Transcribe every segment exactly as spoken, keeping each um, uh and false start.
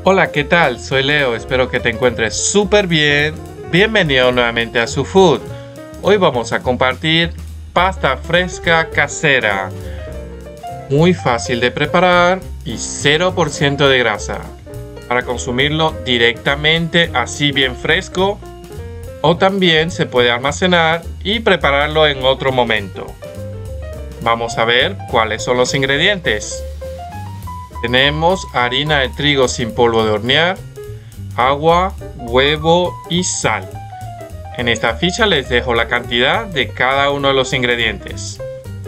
Hola, ¿qué tal? Soy Leo, espero que te encuentres súper bien. Bienvenido nuevamente a SuFood. Hoy vamos a compartir pasta fresca casera. Muy fácil de preparar y cero por ciento de grasa. Para consumirlo directamente así bien fresco, o también se puede almacenar y prepararlo en otro momento. Vamos a ver cuáles son los ingredientes. Tenemos harina de trigo sin polvo de hornear, agua, huevo y sal. En esta ficha les dejo la cantidad de cada uno de los ingredientes.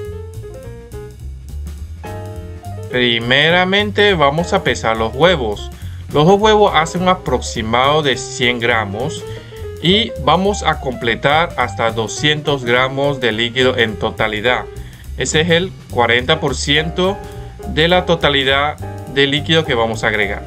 Primeramente vamos a pesar los huevos. Los dos huevos hacen un aproximado de cien gramos y vamos a completar hasta doscientos gramos de líquido en totalidad. Ese es el cuarenta por ciento de la totalidad de líquido que vamos a agregar.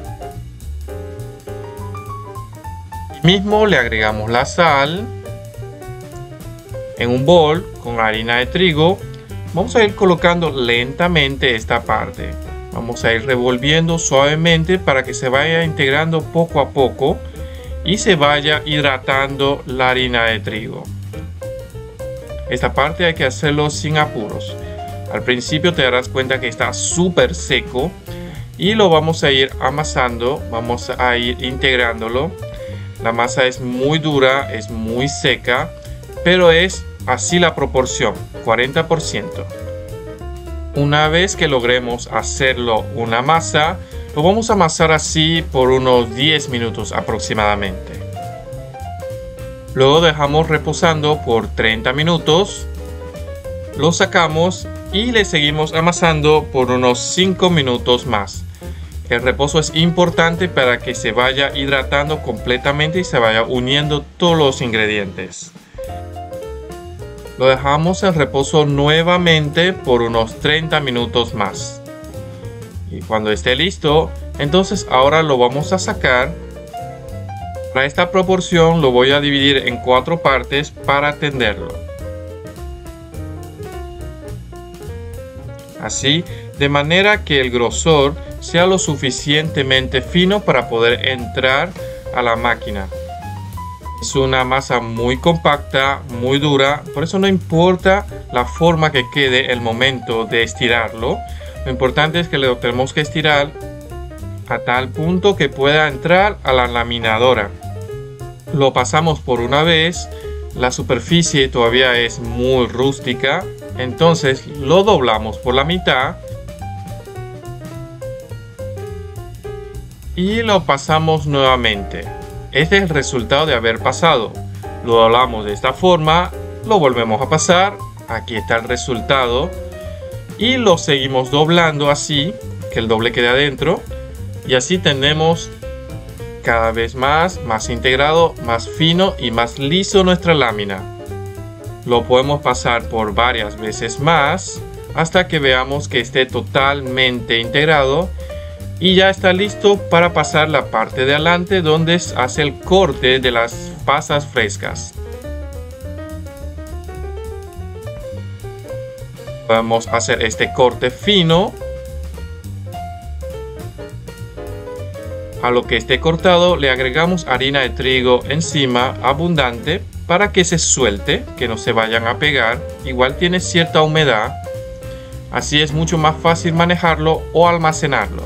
Mismo le agregamos la sal en un bol con harina de trigo. Vamos a ir colocando lentamente esta parte. Vamos a ir revolviendo suavemente para que se vaya integrando poco a poco y se vaya hidratando la harina de trigo. Esta parte hay que hacerlo sin apuros. Al principio te darás cuenta que está súper seco y lo vamos a ir amasando, vamos a ir integrándolo. La masa es muy dura, es muy seca, pero es así la proporción, cuarenta por ciento. Una vez que logremos hacerlo una masa, lo vamos a amasar así por unos diez minutos aproximadamente. Luego dejamos reposando por treinta minutos. Lo sacamos y le seguimos amasando por unos cinco minutos más. El reposo es importante para que se vaya hidratando completamente y se vaya uniendo todos los ingredientes. Lo dejamos en reposo nuevamente por unos treinta minutos más. Y cuando esté listo, entonces ahora lo vamos a sacar. Para esta proporción lo voy a dividir en cuatro partes para tenderlo. Así, de manera que el grosor sea lo suficientemente fino para poder entrar a la máquina. Es una masa muy compacta, muy dura, por eso no importa la forma que quede el momento de estirarlo. Lo importante es que lo tenemos que estirar a tal punto que pueda entrar a la laminadora. Lo pasamos por una vez, la superficie todavía es muy rústica. Entonces lo doblamos por la mitad y lo pasamos nuevamente. Este es el resultado de haber pasado. Lo doblamos de esta forma, lo volvemos a pasar. Aquí está el resultado y lo seguimos doblando así, que el doble quede adentro, y así tenemos cada vez más, más integrado, más fino y más liso nuestra lámina. Lo podemos pasar por varias veces más hasta que veamos que esté totalmente integrado y ya está listo para pasar la parte de adelante donde se hace el corte de las pasas frescas. Podemos hacer este corte fino. A lo que esté cortado le agregamos harina de trigo encima abundante para que se suelte, que no se vayan a pegar. Igual tiene cierta humedad, así es mucho más fácil manejarlo o almacenarlo.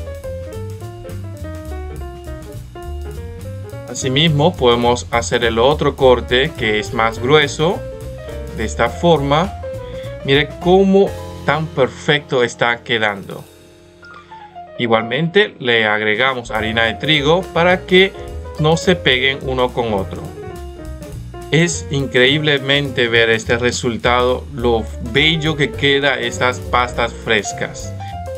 Asimismo podemos hacer el otro corte que es más grueso, de esta forma. Mire cómo tan perfecto está quedando. Igualmente le agregamos harina de trigo para que no se peguen uno con otro. Es increíblemente ver este resultado, lo bello que queda estas pastas frescas.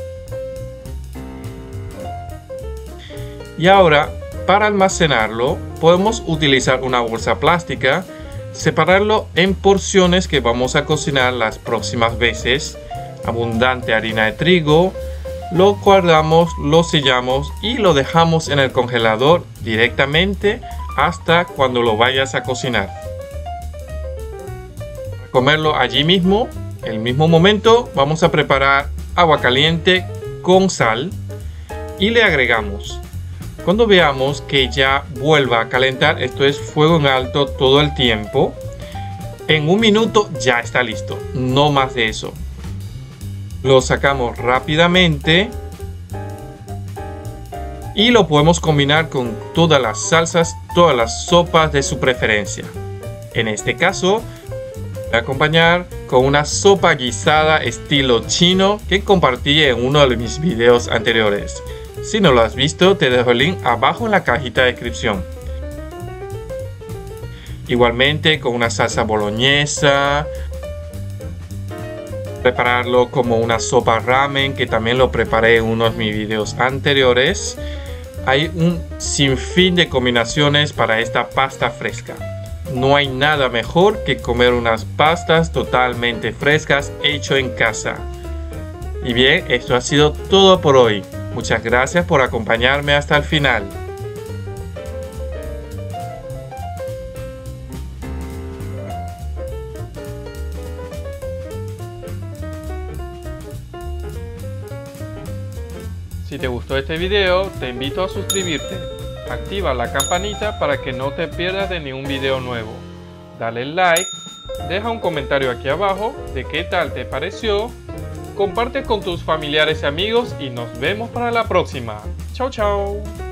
Y ahora, para almacenarlo, podemos utilizar una bolsa plástica, separarlo en porciones que vamos a cocinar las próximas veces. Abundante harina de trigo, lo guardamos, lo sellamos y lo dejamos en el congelador directamente hasta cuando lo vayas a cocinar. Para comerlo allí mismo, en el mismo momento, vamos a preparar agua caliente con sal y le agregamos Cuando veamos que ya vuelva a calentar, esto es fuego en alto todo el tiempo, en un minuto ya está listo, no más de eso. Lo sacamos rápidamente y lo podemos combinar con todas las salsas, todas las sopas de su preferencia. En este caso, voy a acompañar con una sopa guisada estilo chino que compartí en uno de mis videos anteriores. Si no lo has visto, te dejo el link abajo en la cajita de descripción. Igualmente con una salsa boloñesa. Prepararlo como una sopa ramen, que también lo preparé en uno de mis videos anteriores. Hay un sinfín de combinaciones para esta pasta fresca. No hay nada mejor que comer unas pastas totalmente frescas hecho en casa. Y bien, esto ha sido todo por hoy. Muchas gracias por acompañarme hasta el final. Si te gustó este video, te invito a suscribirte. Activa la campanita para que no te pierdas de ningún video nuevo. Dale like, deja un comentario aquí abajo de qué tal te pareció. Comparte con tus familiares y amigos y nos vemos para la próxima. Chao, chao.